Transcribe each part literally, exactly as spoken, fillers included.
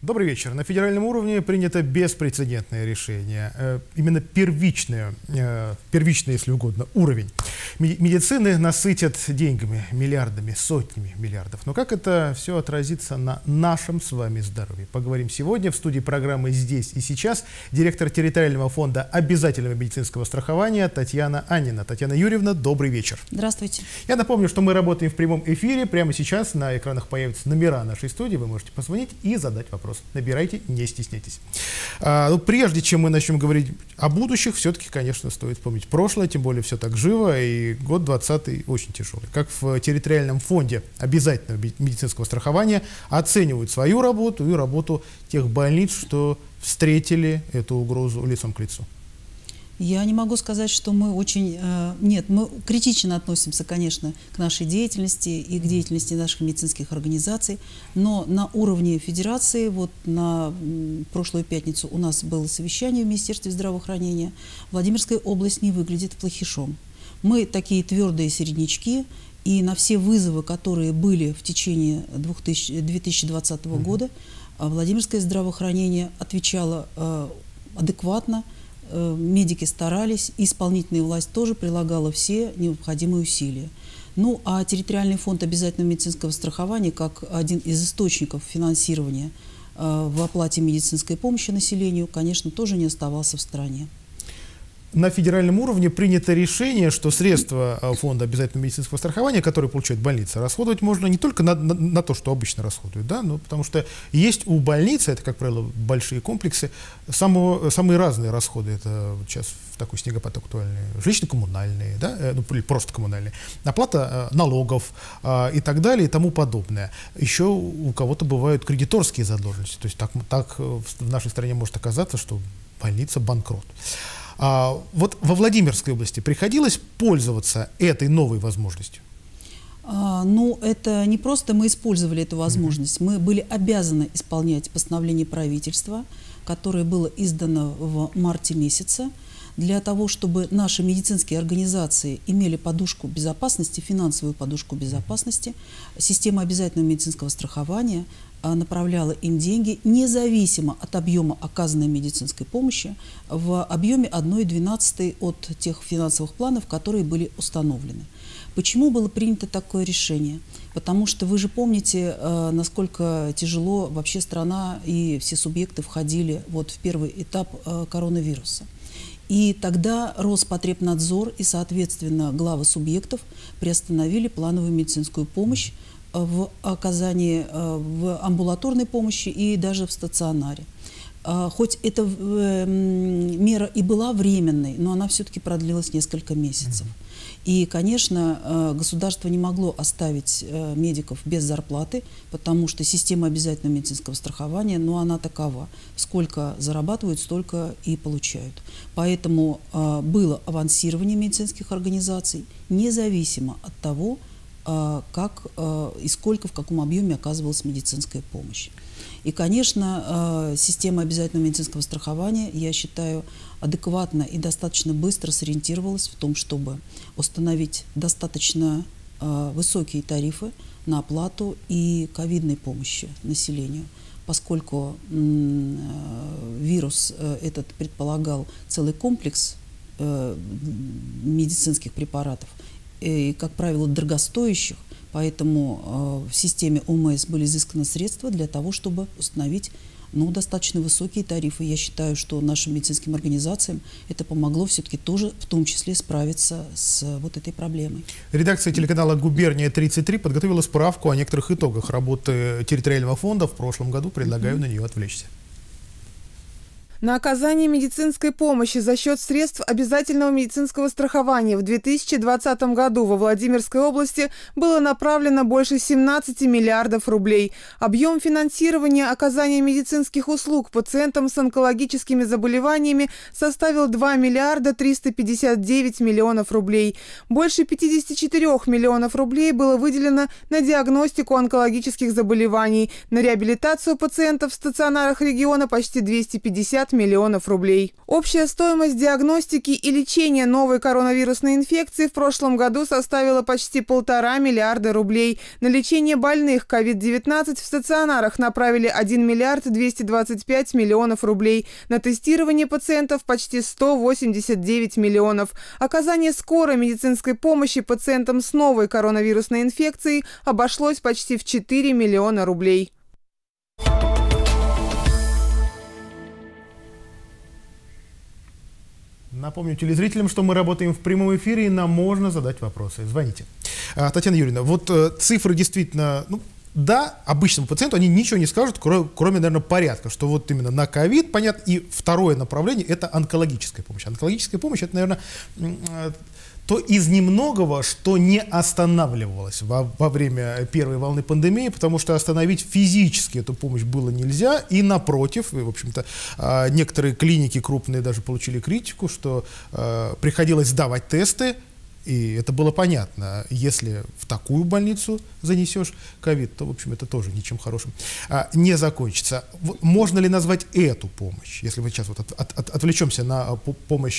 Добрый вечер. На федеральном уровне принято беспрецедентное решение. Именно первичное, первичный, если угодно, уровень медицины насытят деньгами, миллиардами, сотнями миллиардов. Но как это все отразится на нашем с вами здоровье? Поговорим сегодня в студии программы «Здесь и сейчас» директор территориального фонда обязательного медицинского страхования Татьяна Аннина. Татьяна Юрьевна, добрый вечер. Здравствуйте. Я напомню, что мы работаем в прямом эфире. Прямо сейчас на экранах появятся номера нашей студии. Вы можете позвонить и задать вопрос. Набирайте, не стесняйтесь. А, ну, прежде чем мы начнем говорить о будущих, все-таки, конечно, стоит вспомнить прошлое, тем более все так живо, и год двадцатый очень тяжелый. Как в территориальном фонде обязательного медицинского страхования оценивают свою работу и работу тех больниц, что встретили эту угрозу лицом к лицу? Я не могу сказать, что мы очень... Э, нет, мы критично относимся, конечно, к нашей деятельности и к деятельности наших медицинских организаций, но на уровне федерации, вот на м, прошлую пятницу у нас было совещание в Министерстве здравоохранения, Владимирская область не выглядит плохишом. Мы такие твердые середнячки, и на все вызовы, которые были в течение две тысячи двадцатого года, Владимирское здравоохранение отвечало э, адекватно. Медики старались, и исполнительная власть тоже прилагала все необходимые усилия. Ну, а территориальный фонд обязательного медицинского страхования, как один из источников финансирования э, в оплате медицинской помощи населению, конечно, тоже не оставался в стороне. На федеральном уровне принято решение, что средства фонда обязательного медицинского страхования, которые получают больницы, расходовать можно не только на, на, на то, что обычно расходуют, да, но потому что есть у больницы, это, как правило, большие комплексы, самого, самые разные расходы. Это сейчас в такой снегопад актуальные, жилищно-коммунальные, да, ну, или просто коммунальные, оплата налогов а, и так далее и тому подобное. Еще у кого-то бывают кредиторские задолженности, то есть так, так в нашей стране может оказаться, что больница банкрот. А, вот во Владимирской области приходилось пользоваться этой новой возможностью? А, ну, это не просто мы использовали эту возможность, мы были обязаны исполнять постановление правительства, которое было издано в марте месяце, для того, чтобы наши медицинские организации имели подушку безопасности, финансовую подушку безопасности. Система обязательного медицинского страхования направляла им деньги независимо от объема оказанной медицинской помощи в объеме одной двенадцатой от тех финансовых планов, которые были установлены. Почему было принято такое решение? Потому что вы же помните, насколько тяжело вообще страна и все субъекты входили вот в первый этап коронавируса. И тогда Роспотребнадзор и, соответственно, главы субъектов приостановили плановую медицинскую помощь в оказании в амбулаторной помощи и даже в стационаре. Хоть эта мера и была временной, но она все-таки продлилась несколько месяцев. И, конечно, государство не могло оставить медиков без зарплаты, потому что система обязательного медицинского страхования, ну, она такова. Сколько зарабатывают, столько и получают. Поэтому было авансирование медицинских организаций, независимо от того, как и сколько, в каком объеме оказывалась медицинская помощь. И, конечно, система обязательного медицинского страхования, я считаю, адекватно и достаточно быстро сориентировалась в том, чтобы установить достаточно высокие тарифы на оплату и ковидной помощи населению, поскольку вирус этот предполагал целый комплекс медицинских препаратов, и, как правило, дорогостоящих, поэтому э, в системе ОМС были изысканы средства для того, чтобы установить ну, достаточно высокие тарифы. Я считаю, что нашим медицинским организациям это помогло все-таки тоже, в том числе, справиться с вот этой проблемой. Редакция телеканала «Губерния тридцать три» подготовила справку о некоторых итогах работы территориального фонда в прошлом году. Предлагаю mm-hmm. на нее отвлечься. На оказание медицинской помощи за счет средств обязательного медицинского страхования в две тысячи двадцатом году во Владимирской области было направлено больше семнадцати миллиардов рублей. Объем финансирования оказания медицинских услуг пациентам с онкологическими заболеваниями составил два миллиарда триста пятьдесят девять миллионов рублей. Больше пятидесяти четырёх миллионов рублей было выделено на диагностику онкологических заболеваний, на реабилитацию пациентов в стационарах региона почти двести пятьдесят пятьдесят миллионов рублей. Общая стоимость диагностики и лечения новой коронавирусной инфекции в прошлом году составила почти полтора миллиарда рублей. На лечение больных ковид девятнадцать в стационарах направили один миллиард двести двадцать пять миллионов рублей. На тестирование пациентов почти сто восемьдесят девять миллионов. Оказание скорой медицинской помощи пациентам с новой коронавирусной инфекцией обошлось почти в четыре миллиона рублей. Напомню телезрителям, что мы работаем в прямом эфире, и нам можно задать вопросы. Звоните. А, Татьяна Юрьевна, вот э, цифры действительно, ну, да, обычному пациенту они ничего не скажут, кроме, кроме, наверное, порядка, что вот именно на ковид, понятно, и второе направление – это онкологическая помощь. Онкологическая помощь – это, наверное, э, то из немногого, что не останавливалось во, во время первой волны пандемии, потому что остановить физически эту помощь было нельзя, и напротив, и, в общем-то, некоторые клиники крупные даже получили критику, что э, приходилось сдавать тесты, и это было понятно. Если в такую больницу занесешь ковид, то, в общем, это тоже ничем хорошим а, не закончится. Можно ли назвать эту помощь, если мы сейчас вот от, от, от, отвлечемся на помощь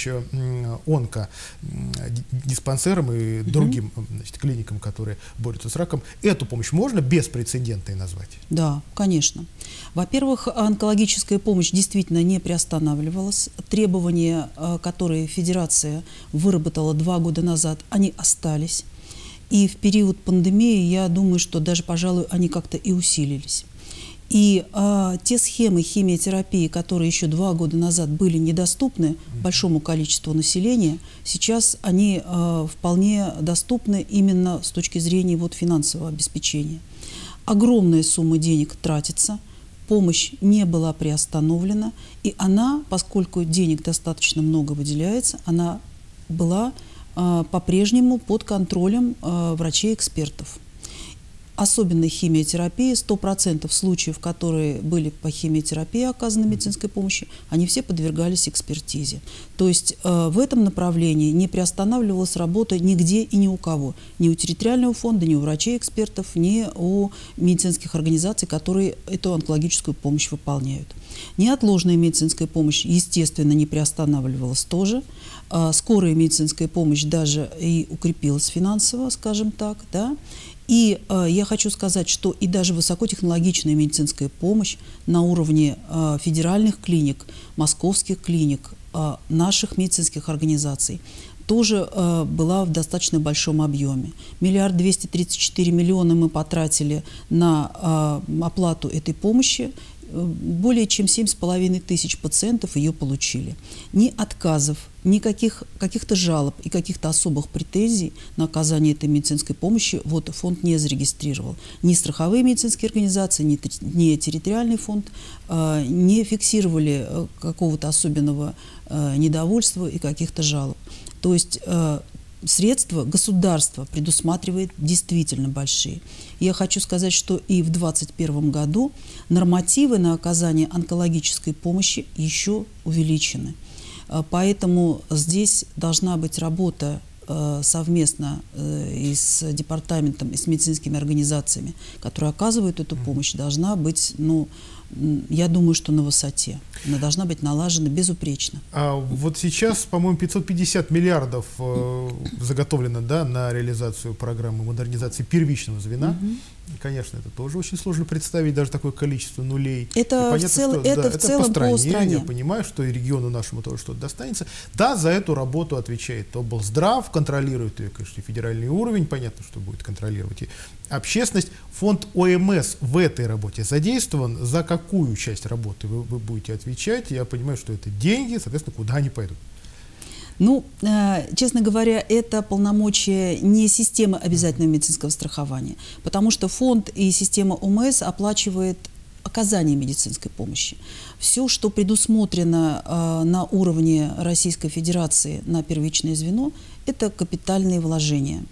онкодиспансерам и другим, значит, клиникам, которые борются с раком, эту помощь можно беспрецедентной назвать? Да, конечно. Во-первых, онкологическая помощь действительно не приостанавливалась. Требования, которые Федерация выработала два года назад, они остались. И в период пандемии, я думаю, что даже, пожалуй, они как-то и усилились. И а, те схемы химиотерапии, которые еще два года назад были недоступны большому количеству населения, сейчас они а, вполне доступны именно с точки зрения вот, финансового обеспечения. Огромная сумма денег тратится, помощь не была приостановлена, и она, поскольку денег достаточно много выделяется, она была по-прежнему под контролем э, врачей-экспертов. Особенно химиотерапия, сто процентов случаев, которые были по химиотерапии оказаны медицинской помощи, они все подвергались экспертизе. То есть э, в этом направлении не приостанавливалась работа нигде и ни у кого. Ни у территориального фонда, ни у врачей-экспертов, ни у медицинских организаций, которые эту онкологическую помощь выполняют. Неотложная медицинская помощь, естественно, не приостанавливалась тоже. Скорая медицинская помощь даже и укрепилась финансово, скажем так, да. И э, я хочу сказать, что и даже высокотехнологичная медицинская помощь на уровне э, федеральных клиник, московских клиник, э, наших медицинских организаций тоже э, была в достаточно большом объеме. Миллиард двести тридцать четыре миллиона мы потратили на э, оплату этой помощи. Более чем семь с половиной тысяч пациентов ее получили. Ни отказов, ни каких, каких-то жалоб и каких-то особых претензий на оказание этой медицинской помощи вот, фонд не зарегистрировал. Ни страховые медицинские организации, ни, ни территориальный фонд э, не фиксировали э, какого-то особенного э, недовольства и каких-то жалоб. То есть э, средства государство предусматривает действительно большие. Я хочу сказать, что и в две тысячи двадцать первом году нормативы на оказание онкологической помощи еще увеличены. Поэтому здесь должна быть работа совместно и с департаментом, и с медицинскими организациями, которые оказывают эту помощь, должна быть, ну, я думаю, что на высоте. Она должна быть налажена безупречно. А вот сейчас, по-моему, пятьсот пятьдесят миллиардов э, заготовлено, да, на реализацию программы модернизации первичного звена. Угу. И, конечно, это тоже очень сложно представить, даже такое количество нулей. Это, понятно, в, цел, что, это, да, в это целом по стране. по стране. Я понимаю, что и региону нашему тоже что-то достанется. Да, за эту работу отвечает облздрав, контролирует ее, конечно, федеральный уровень. Понятно, что будет контролировать и общественность. Фонд ОМС в этой работе задействован. За какую часть работы вы, вы будете отвечать? Я понимаю, что это деньги, соответственно, куда они пойдут? Ну, э, честно говоря, это полномочия не системы обязательного медицинского страхования, потому что фонд и система ОМС оплачивает оказание медицинской помощи. Все, что предусмотрено э, на уровне Российской Федерации на первичное звено, это капитальные вложения.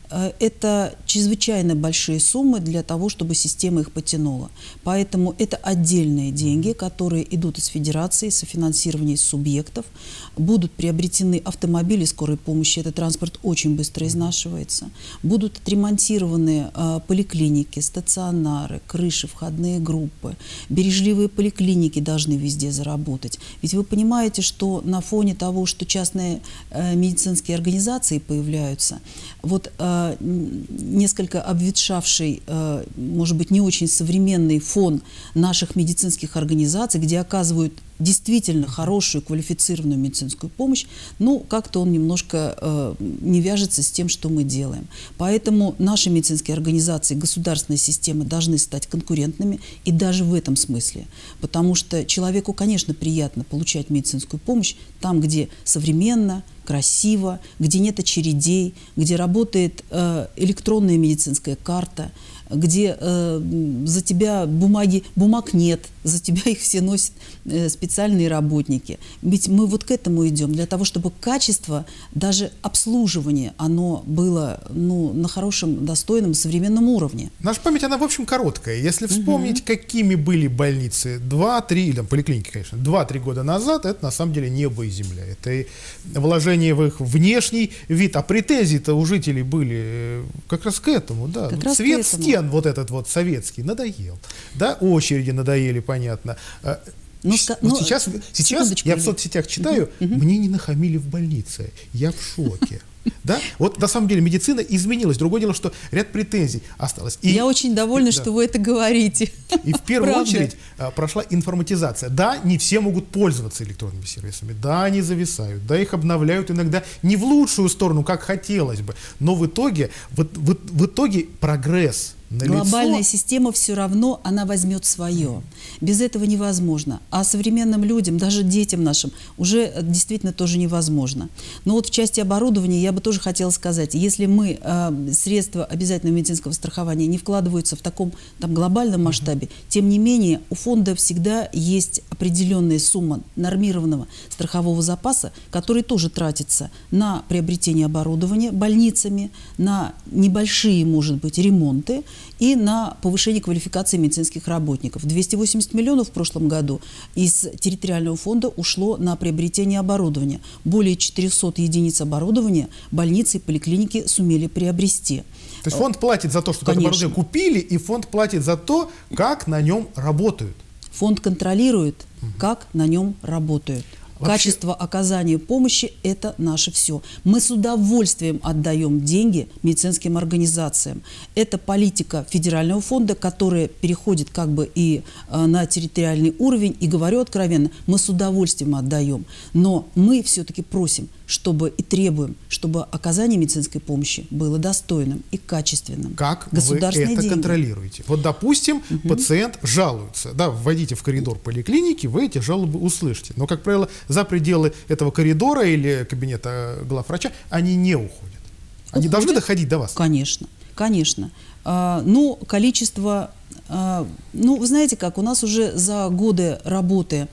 это чрезвычайно большие суммы для того, чтобы система их потянула. Поэтому это отдельные деньги, которые идут из федерации, софинансирования из субъектов. Будут приобретены автомобили скорой помощи, этот транспорт очень быстро изнашивается. Будут отремонтированы э, поликлиники, стационары, крыши, входные группы. Бережливые поликлиники должны везде заработать. Ведь вы понимаете, что на фоне того, что частные э, медицинские организации появляются, вот э, несколько обветшавший, э, может быть, не очень современный фон наших медицинских организаций, где оказывают действительно хорошую квалифицированную медицинскую помощь, ну, как-то он немножко э, не вяжется с тем, что мы делаем. Поэтому наши медицинские организации, государственная система должны стать конкурентными и даже в этом смысле. Потому что человеку, конечно, приятно получать медицинскую помощь там, где современно, красиво, где нет очередей, где работает э, электронная медицинская карта, где э, за тебя бумаги, бумаг нет, за тебя их все носят э, специальные работники. Ведь мы вот к этому идем, для того, чтобы качество, даже обслуживание, оно было ну, на хорошем, достойном, современном уровне. Наша память, она, в общем, короткая. Если вспомнить, угу. какими были больницы два-три, или там, поликлиники, конечно, два-три года назад, это на самом деле небо и земля. Это и вложение в их внешний вид, а претензии-то у жителей были как раз к этому, да. Как ну, раз цвет к этому. Стен вот этот вот советский надоел, да, очереди надоели, понятно. Ну, вот ну, сейчас сейчас я в соцсетях читаю, угу, угу. мне не нахамили в больнице, я в шоке. Да? Вот на самом деле медицина изменилась. Другое дело, что ряд претензий осталось. И, я очень довольна, да. что вы это говорите. И в первую Правда. очередь а, прошла информатизация. Да, не все могут пользоваться электронными сервисами. Да, они зависают. Да, их обновляют иногда не в лучшую сторону, как хотелось бы. Но в итоге, в, в, в итоге прогресс. Глобальная система все равно, она возьмет свое. Без этого невозможно. А современным людям, даже детям нашим, уже действительно тоже невозможно. Но вот в части оборудования я бы тоже хотела сказать, если мы э, средства обязательного медицинского страхования не вкладываются в таком там, глобальном масштабе, тем не менее у фонда всегда есть определенная сумма нормированного страхового запаса, который тоже тратится на приобретение оборудования больницами, на небольшие, может быть, ремонты, и на повышение квалификации медицинских работников. двести восемьдесят миллионов в прошлом году из территориального фонда ушло на приобретение оборудования. Более четырёхсот единиц оборудования больницы и поликлиники сумели приобрести. То есть фонд платит за то, что это оборудование купили, и фонд платит за то, как на нем работают. Фонд контролирует, как на нем работают. Вообще... Качество оказания помощи – это наше все. Мы с удовольствием отдаем деньги медицинским организациям. Это политика федерального фонда, которая переходит как бы и э, на территориальный уровень. И говорю откровенно, мы с удовольствием отдаем. Но мы все-таки просим, чтобы и требуем, чтобы оказание медицинской помощи было достойным и качественным. Как вы это деньги. контролируете? Вот, допустим, угу. пациент жалуется. Да, вводите в коридор поликлиники, вы эти жалобы услышите. Но, как правило, за пределы этого коридора или кабинета главврача они не уходят. Они уходят? Должны доходить до вас? Конечно, конечно. А, ну, количество... А, ну, вы знаете как, у нас уже за годы работы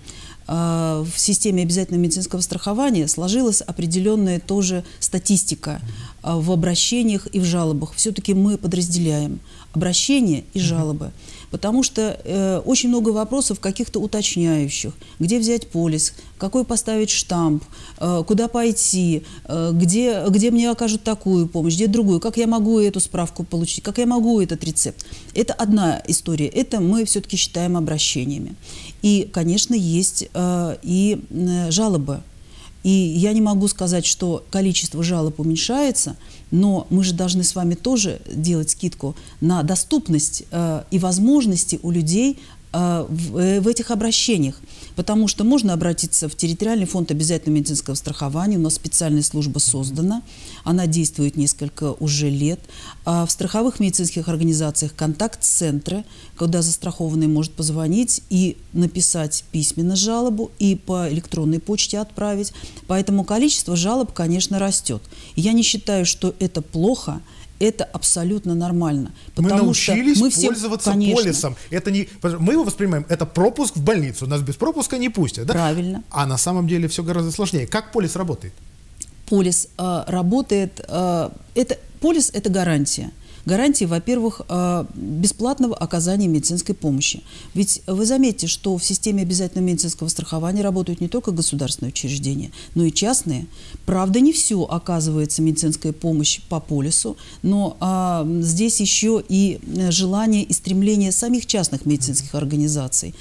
в системе обязательного медицинского страхования сложилась определенная тоже статистика в обращениях и в жалобах. Все-таки мы подразделяем обращения и жалобы, потому что э, очень много вопросов каких-то уточняющих. Где взять полис, какой поставить штамп, э, куда пойти, э, где, где мне окажут такую помощь, где другую, как я могу эту справку получить, как я могу этот рецепт. Это одна история, это мы все-таки считаем обращениями. И, конечно, есть э, и э, жалобы. И я не могу сказать, что количество жалоб уменьшается, но мы же должны с вами тоже делать скидку на доступность э, и возможности у людей э, в, э, в этих обращениях. Потому что можно обратиться в территориальный фонд обязательного медицинского страхования. У нас специальная служба создана. Она действует несколько уже лет. А в страховых медицинских организациях контакт-центры, куда застрахованный может позвонить и написать письменно жалобу, и по электронной почте отправить. Поэтому количество жалоб, конечно, растет. И я не считаю, что это плохо. Это абсолютно нормально. Мы научились мы все, пользоваться конечно. полисом. Это не, мы его воспринимаем, это пропуск в больницу. Нас без пропуска не пустят. Да? Правильно. А на самом деле все гораздо сложнее. Как полис работает? Полис э, работает, э, это полис – это гарантия. Гарантии, во-первых, бесплатного оказания медицинской помощи. Ведь вы заметите, что в системе обязательного медицинского страхования работают не только государственные учреждения, но и частные. Правда, не все оказывается медицинская помощь по полису, но а, здесь еще и желание и стремление самих частных медицинских организаций.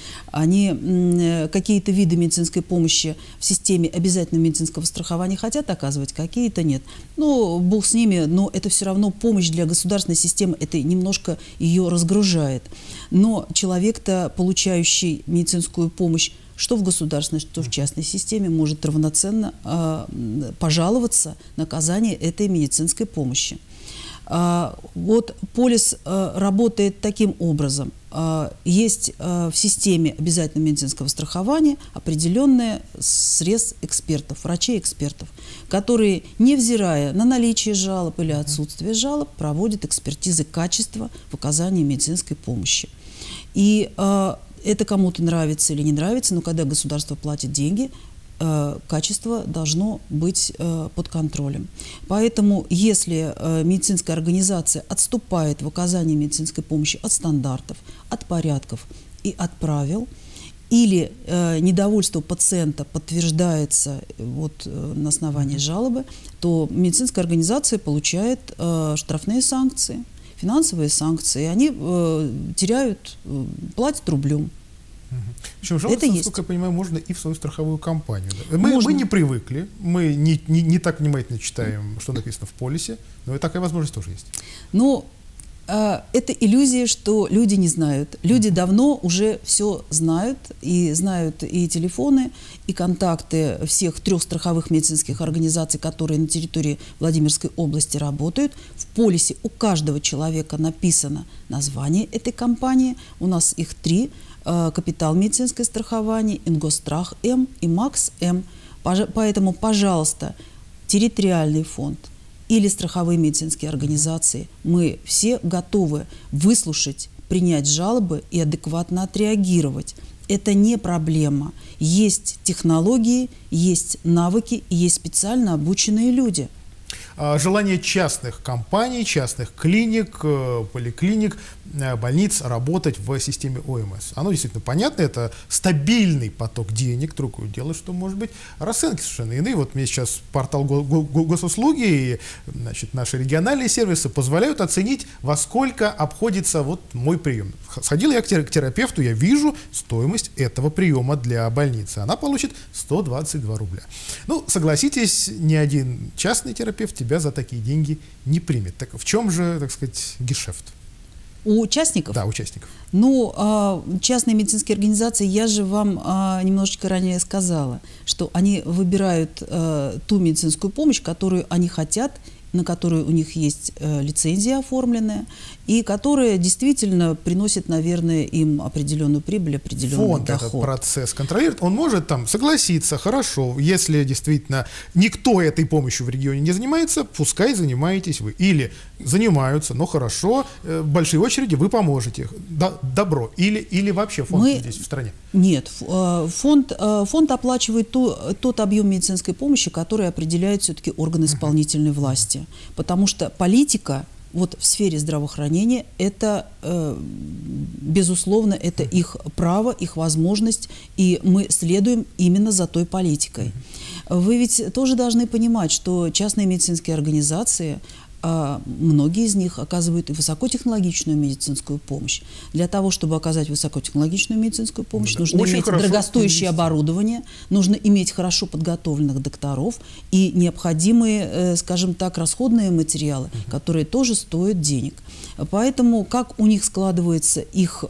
Они какие-то виды медицинской помощи в системе обязательного медицинского страхования хотят оказывать, какие-то нет. Ну, бог с ними, но это все равно помощь для государственной системы, это немножко ее разгружает. Но человек-то, получающий медицинскую помощь, что в государственной, что в частной системе, может равноценно э, пожаловаться на оказание этой медицинской помощи. А, вот полис а, работает таким образом. А, есть а, в системе обязательного медицинского страхования определенный срез экспертов, врачей-экспертов, которые, невзирая на наличие жалоб или отсутствие жалоб, проводят экспертизы качества в оказании медицинской помощи. И а, это кому-то нравится или не нравится, но когда государство платит деньги, качество должно быть под контролем. Поэтому, если медицинская организация отступает в оказании медицинской помощи от стандартов, от порядков и от правил, или недовольство пациента подтверждается вот, на основании жалобы, то медицинская организация получает штрафные санкции, финансовые санкции, и они теряют, платят рублем. Причем жаловаться, насколько я понимаю, можно и в свою страховую компанию. Да? Мы, мы не привыкли, мы не, не, не так внимательно читаем, что написано в полисе, но и такая возможность тоже есть. Ну, э, это иллюзия, что люди не знают. Люди давно уже все знают, и знают и телефоны, и контакты всех трех страховых медицинских организаций, которые на территории Владимирской области работают. В полисе у каждого человека написано название этой компании, у нас их три. Капитал медицинское страхование, Ингосстрах М и Макс М. Поэтому, пожалуйста, территориальный фонд или страховые медицинские организации, мы все готовы выслушать, принять жалобы и адекватно отреагировать. Это не проблема. Есть технологии, есть навыки, и есть специально обученные люди. Желание частных компаний, частных клиник, поликлиник, больниц работать в системе О Эм Эс. Оно действительно понятно, это стабильный поток денег, другое дело, что, может быть, расценки совершенно иные. Вот мне сейчас портал госуслуги и, значит, наши региональные сервисы позволяют оценить, во сколько обходится вот мой прием. Сходил я к терапевту, я вижу стоимость этого приема для больницы. Она получит сто двадцать два рубля. Ну, согласитесь, ни один частный терапевт тебя за такие деньги не примет. Так в чем же, так сказать, гешефт? У участников? Да, участников. Ну, частные медицинские организации, я же вам немножечко ранее сказала, что они выбирают ту медицинскую помощь, которую они хотят, на которую у них есть лицензия оформленная, и которая действительно приносит, наверное, им определенную прибыль, определенный Фонд доход. Этот процесс контролирует, он может там согласиться, хорошо, если действительно никто этой помощью в регионе не занимается, пускай занимаетесь вы. Или занимаются, но хорошо, большие очереди, вы поможете. Добро. Или, или вообще фонд Мы... здесь в стране? Нет, фонд, фонд оплачивает ту, тот объем медицинской помощи, который определяет все-таки органы исполнительной власти. Потому что политика вот в сфере здравоохранения, это, э, безусловно, это их право, их возможность, и мы следуем именно за той политикой. Вы ведь тоже должны понимать, что частные медицинские организации, а многие из них оказывают и высокотехнологичную медицинскую помощь. Для того, чтобы оказать высокотехнологичную медицинскую помощь, да, нужно иметь дорогостоящее оборудование, нужно иметь хорошо подготовленных докторов и необходимые, скажем так, расходные материалы, uh-huh. которые тоже стоят денег. Поэтому как у них складывается их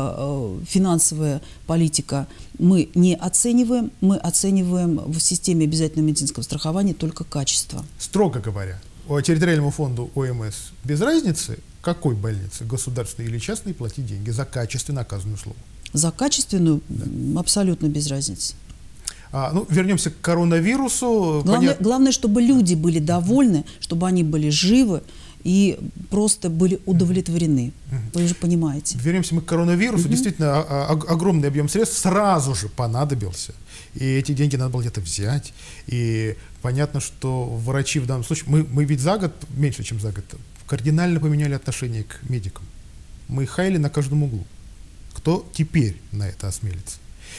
э, финансовая политика, мы не оцениваем, мы оцениваем в системе обязательного медицинского страхования только качество. Строго говоря, территориальному фонду О Эм Эс без разницы, какой больнице, государственной или частной, платить деньги за качественно оказанную услугу? За качественную да. абсолютно без разницы. А, ну, вернемся к коронавирусу. Главное, Понят... главное, чтобы люди были довольны, чтобы они были живы и просто были удовлетворены. Mm-hmm. Вы же понимаете. Вернемся мы к коронавирусу. Mm-hmm. Действительно, а, а, огромный объем средств сразу же понадобился. И эти деньги надо было где-то взять. И понятно, что врачи в данном случае... Мы, мы ведь за год, меньше чем за год, кардинально поменяли отношение к медикам. Мы их хаяли на каждом углу. Кто теперь на это осмелится?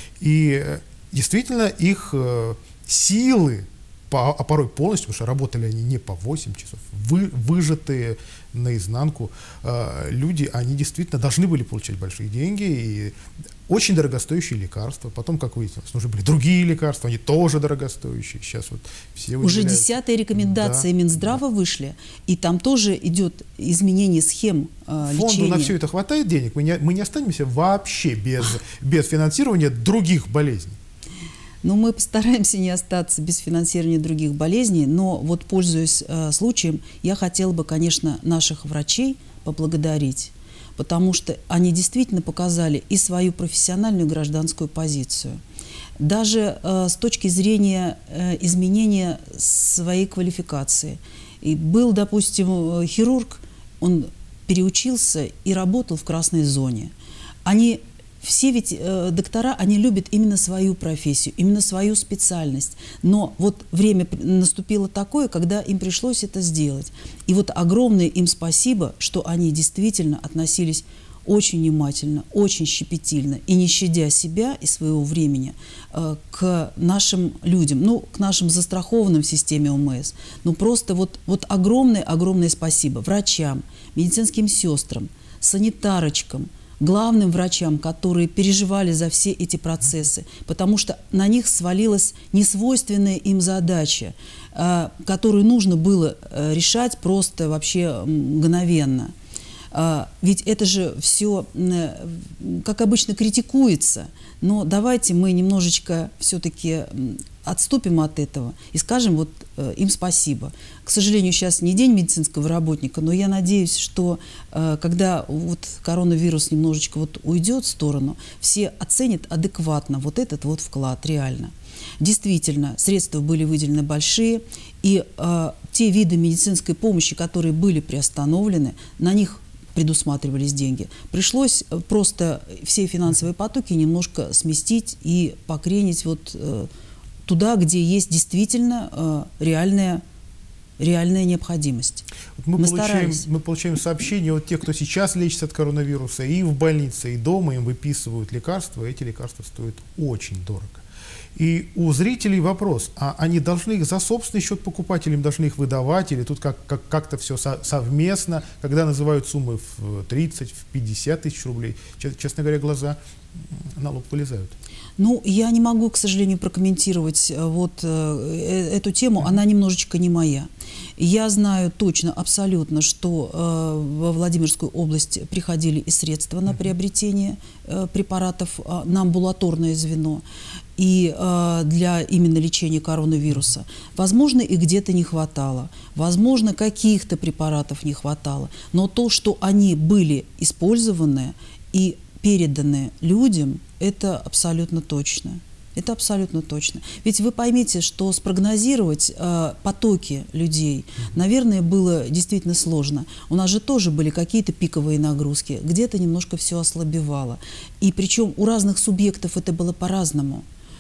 И э, действительно их э, силы, по, а порой полностью, потому что работали они не по восемь часов, вы, выжатые наизнанку э, люди, они действительно должны были получать большие деньги и очень дорогостоящие лекарства. Потом, как выяснилось, нужны были другие лекарства, они тоже дорогостоящие. Сейчас вот все уже десятые рекомендации да, Минздрава да. вышли, и там тоже идет изменение схем э, Фонду лечения. на все это хватает денег, мы не, мы не останемся вообще без, без финансирования других болезней. Ну, мы постараемся не остаться без финансирования других болезней, но вот, пользуясь э, случаем, я хотела бы, конечно, наших врачей поблагодарить, потому что они действительно показали и свою профессиональную гражданскую позицию. Даже э, с точки зрения э, изменения своей квалификации. И был, допустим, хирург, он переучился и работал в красной зоне. Они все ведь э, доктора, они любят именно свою профессию, именно свою специальность. Но вот время наступило такое, когда им пришлось это сделать. И вот огромное им спасибо, что они действительно относились очень внимательно, очень щепетильно и не щадя себя и своего времени э, к нашим людям, ну, к нашим застрахованным в системе ОМС. Ну, просто вот, вот огромное-огромное спасибо врачам, медицинским сестрам, санитарочкам, главным врачам, которые переживали за все эти процессы, потому что на них свалилась несвойственная им задача, э, которую нужно было э, решать просто вообще мгновенно. Э, ведь это же все, э, как обычно, критикуется, но давайте мы немножечко все-таки отступим от этого и скажем вот э, им спасибо. К сожалению, сейчас не день медицинского работника, но я надеюсь, что э, когда вот коронавирус немножечко вот уйдет в сторону, все оценят адекватно вот этот вот вклад реально. Действительно, средства были выделены большие, и э, те виды медицинской помощи, которые были приостановлены, на них предусматривались деньги. Пришлось просто все финансовые потоки немножко сместить и покренить вот э, туда, где есть действительно э, реальная, реальная необходимость. Мы, мы, получаем, мы получаем сообщения от тех, кто сейчас лечится от коронавируса, и в больнице, и дома им выписывают лекарства, и эти лекарства стоят очень дорого. И у зрителей вопрос, а они должны их за собственный счет покупать, или им должны их выдавать, или тут как, как, как-то все со, совместно, когда называют суммы в тридцать, в пятьдесят тысяч рублей, честно говоря, глаза на лоб вылезают. Ну, я не могу, к сожалению, прокомментировать вот э, эту тему, она немножечко не моя. Я знаю точно, абсолютно, что э, во Владимирскую область приходили и средства на приобретение э, препаратов э, на амбулаторное звено и э, для именно лечения коронавируса. Возможно, и где-то не хватало, возможно, каких-то препаратов не хватало, но то, что они были использованы и переданы людям, это абсолютно точно. Это абсолютно точно. Ведь вы поймите, что спрогнозировать э, потоки людей, наверное, было действительно сложно. У нас же тоже были какие-то пиковые нагрузки, где-то немножко все ослабевало. И причем у разных субъектов это было по-разному.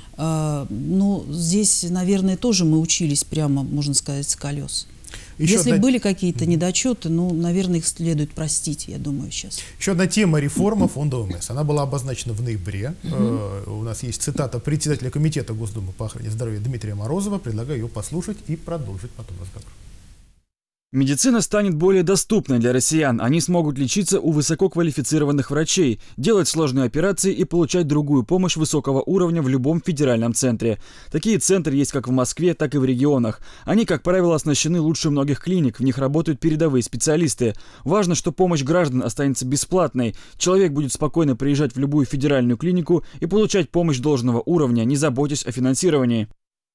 Э, ну, здесь, наверное, тоже мы учились прямо, можно сказать, с колес. Еще Если одна... были какие-то недочеты, ну, наверное, их следует простить, я думаю, сейчас. Еще одна тема реформы фонда ОМС. Она была обозначена в ноябре. Угу. Э, у нас есть цитата председателя комитета Госдумы по охране здоровья Дмитрия Морозова. Предлагаю ее послушать и продолжить потом разговор. Медицина станет более доступной для россиян. Они смогут лечиться у высококвалифицированных врачей, делать сложные операции и получать другую помощь высокого уровня в любом федеральном центре. Такие центры есть как в Москве, так и в регионах. Они, как правило, оснащены лучше многих клиник, в них работают передовые специалисты. Важно, что помощь граждан останется бесплатной. Человек будет спокойно приезжать в любую федеральную клинику и получать помощь должного уровня, не заботясь о финансировании.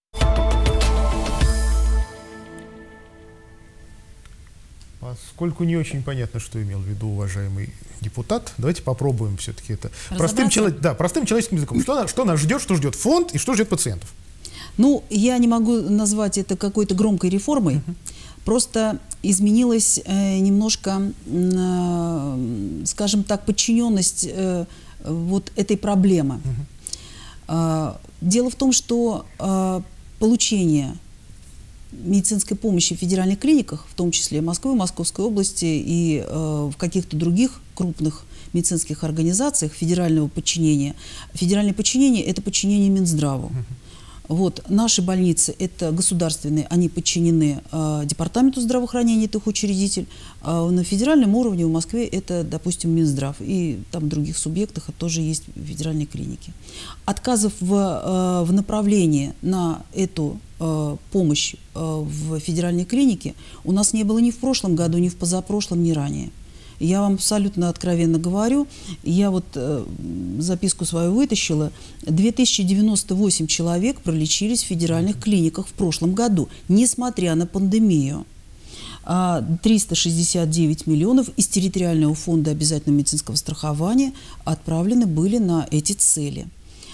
Поскольку не очень понятно, что имел в виду уважаемый депутат, давайте попробуем все-таки это простым, чело... да, простым человеческим языком. Что, что нас ждет, что ждет фонд и что ждет пациентов? Ну, я не могу назвать это какой-то громкой реформой. Uh-huh. Просто изменилась э, немножко, э, скажем так, подчиненность э, вот этой проблемы. Uh-huh. э, дело в том, что э, получение медицинской помощи в федеральных клиниках, в том числе Москвы, Московской области и э, в каких-то других крупных медицинских организациях федерального подчинения. Федеральное подчинение – это подчинение Минздраву. Вот, наши больницы – это государственные, они подчинены э, Департаменту здравоохранения, это их учредитель. А на федеральном уровне в Москве это, допустим, Минздрав. И там в других субъектах тоже есть федеральные клиники. Отказов в, э, в направлении на эту э, помощь э, в федеральной клинике у нас не было ни в прошлом году, ни в позапрошлом, ни ранее. Я вам абсолютно откровенно говорю, я вот э, записку свою вытащила, две тысячи девяносто восемь человек пролечились в федеральных клиниках в прошлом году, несмотря на пандемию. триста шестьдесят девять миллионов из территориального фонда обязательного медицинского страхования отправлены были на эти цели.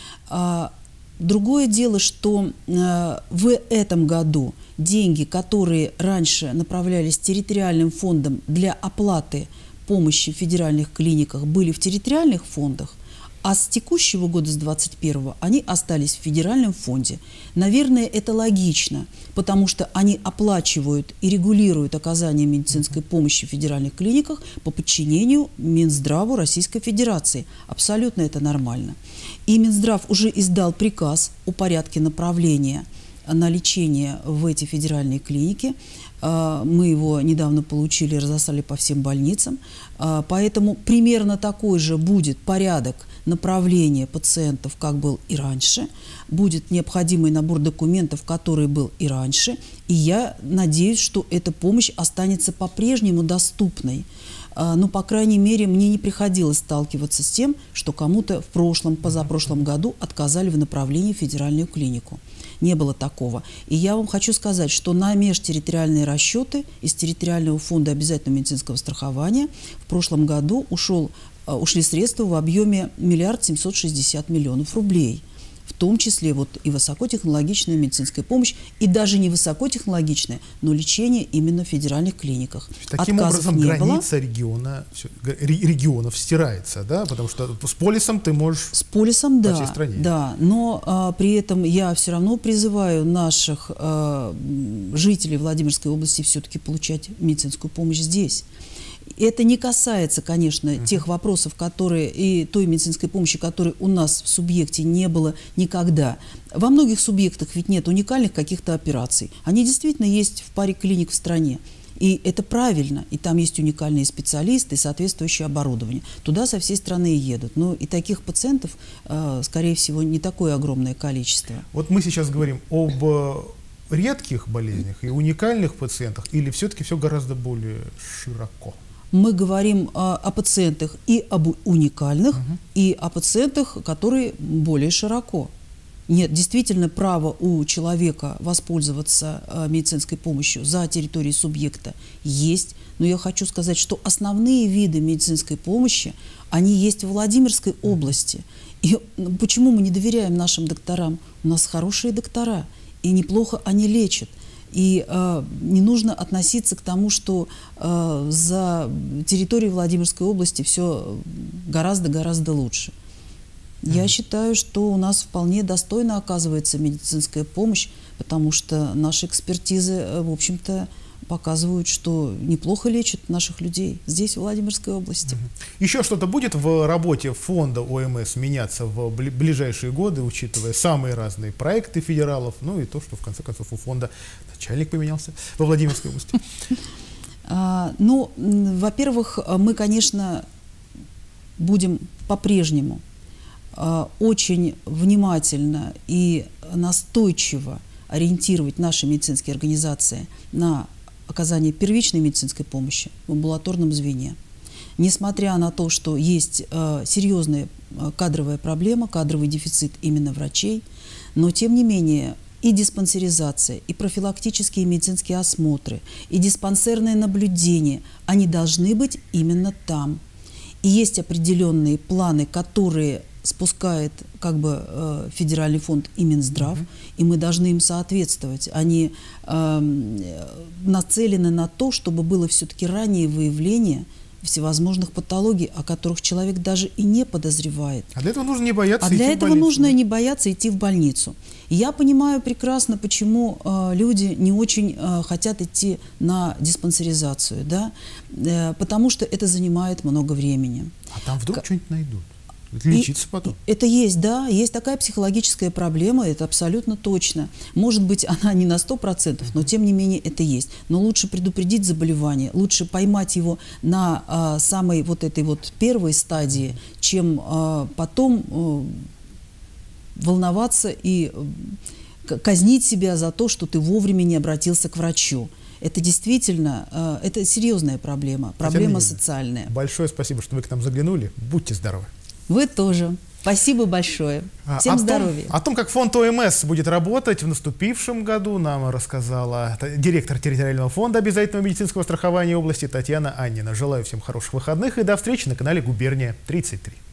Другое дело, что э, в этом году деньги, которые раньше направлялись территориальным фондом для оплаты помощи в федеральных клиниках, были в территориальных фондах, а с текущего года, с двадцать первого, они остались в федеральном фонде. Наверное, это логично, потому что они оплачивают и регулируют оказание медицинской помощи в федеральных клиниках по подчинению Минздраву Российской Федерации. Абсолютно это нормально. И Минздрав уже издал приказ о порядке направления на лечение в эти федеральные клиники. Мы его недавно получили, разослали по всем больницам. Поэтому примерно такой же будет порядок направления пациентов, как был и раньше. Будет необходимый набор документов, который был и раньше. И я надеюсь, что эта помощь останется по-прежнему доступной. Ну, по крайней мере, мне не приходилось сталкиваться с тем, что кому-то в прошлом, позапрошлом году отказали в направлении в федеральную клинику. Не было такого. И я вам хочу сказать, что на межтерриториальные расчеты из территориального фонда обязательного медицинского страхования в прошлом году ушел, ушли средства в объеме миллиард семьсот шестьдесят миллионов рублей. В том числе вот и высокотехнологичная медицинская помощь, и даже не высокотехнологичная, но лечение именно в федеральных клиниках. Таким Отказов образом, не граница было. региона, регионов стирается, да? Потому что с полисом ты можешь С полисом, по да, всей стране. Да, но а, при этом я все равно призываю наших а, жителей Владимирской области все-таки получать медицинскую помощь здесь. Это не касается, конечно, uh-huh. тех вопросов, которые и той медицинской помощи, которой у нас в субъекте не было никогда. Во многих субъектах ведь нет уникальных каких-то операций. Они действительно есть в паре клиник в стране. И это правильно. И там есть уникальные специалисты и соответствующее оборудование. Туда со всей страны и едут. Но и таких пациентов, скорее всего, не такое огромное количество. Вот мы сейчас говорим об редких болезнях и уникальных пациентах, или все-таки все гораздо более широко? Мы говорим о, о пациентах и об уникальных, uh-huh. и о пациентах, которые более широко. Нет, действительно, право у человека воспользоваться э, медицинской помощью за территорией субъекта есть. Но я хочу сказать, что основные виды медицинской помощи, они есть в Владимирской области. И почему мы не доверяем нашим докторам? У нас хорошие доктора, и неплохо они лечат. И э, не нужно относиться к тому, что э, за территорией Владимирской области все гораздо-гораздо лучше. Mm-hmm. Я считаю, что у нас вполне достойно оказывается медицинская помощь, потому что наши экспертизы, в общем-то, показывают, что неплохо лечат наших людей здесь, в Владимирской области. Mm-hmm. Еще что-то будет в работе фонда ОМС меняться в ближайшие годы, учитывая самые разные проекты федералов, ну и то, что в конце концов у фонда начальник поменялся во Владимирской области? Ну, во-первых, мы, конечно, будем по-прежнему очень внимательно и настойчиво ориентировать наши медицинские организации на оказание первичной медицинской помощи в амбулаторном звене. Несмотря на то, что есть э, серьезная э, кадровая проблема, кадровый дефицит именно врачей, но тем не менее и диспансеризация, и профилактические медицинские осмотры, и диспансерное наблюдение, они должны быть именно там. И есть определенные планы, которые спускает как бы э, федеральный фонд и Минздрав, mm-hmm. и мы должны им соответствовать. Они э, нацелены на то, чтобы было все-таки раннее выявление всевозможных патологий, о которых человек даже и не подозревает. А для этого нужно не бояться А идти для в этого больницу, нужно да? не бояться идти в больницу. И я понимаю прекрасно, почему э, люди не очень э, хотят идти на диспансеризацию, да? э, потому что это занимает много времени. А там вдруг К... что-нибудь найдут. Лечиться И, потом. Это есть, да, есть такая психологическая проблема, это абсолютно точно. Может быть, она не на сто процентов, но тем не менее это есть. Но лучше предупредить заболевание, лучше поймать его на а, самой вот этой вот первой стадии, чем а, потом а, волноваться и а, казнить себя за то, что ты вовремя не обратился к врачу. Это действительно, а, это серьезная проблема, проблема социальная. Большое спасибо, что вы к нам заглянули. Будьте здоровы. Вы тоже. Спасибо большое. Всем о здоровья. Том, о том, как фонд ОМС будет работать в наступившем году, нам рассказала директор территориального фонда обязательного медицинского страхования области Татьяна Аннина. Желаю всем хороших выходных и до встречи на канале «Губерния тридцать три».